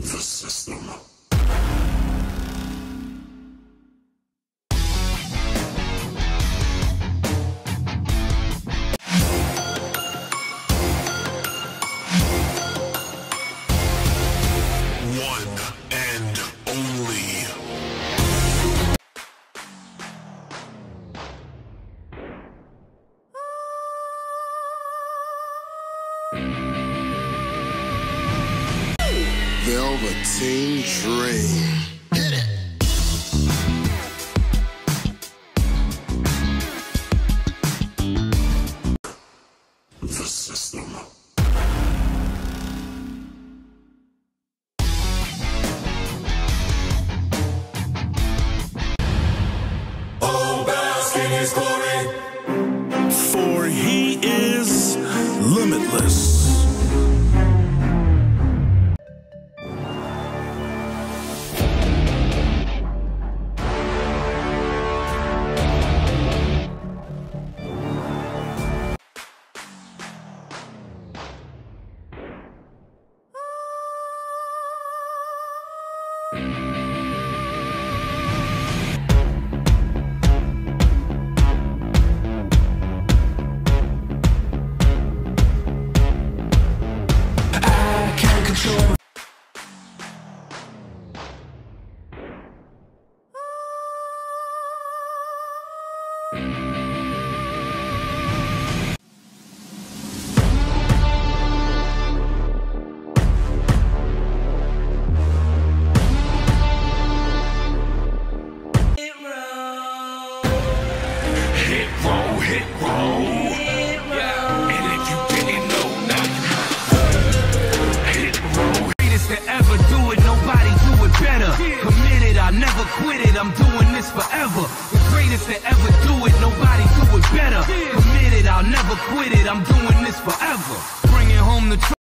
The system. One and only. Velveteen Dream. Hit it. The system. Oh, bask in his glory, For he is limitless. hit roll. And if you didn't know, now you know. Hit roll. Greatest to ever do it, nobody do it better. Committed, I never quit it, I'm doing this forever. The greatest to ever do it, nobody do it better. Committed, I'll never quit it, I'm doing this forever. Bringing home the